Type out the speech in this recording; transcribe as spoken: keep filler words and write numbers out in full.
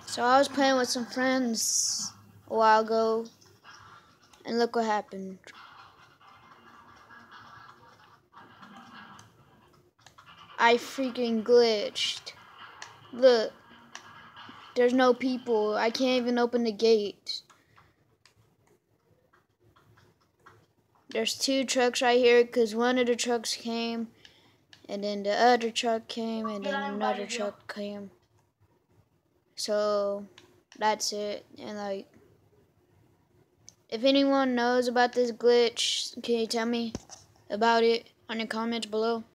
So I was playing with some friends a while ago, and look what happened. I freaking glitched. Look, there's no people. I can't even open the gate. There's two trucks right here because one of the trucks came, and then the other truck came, and then another truck came. So that's it. And like, if anyone knows about this glitch, can you tell me about it on the comments below?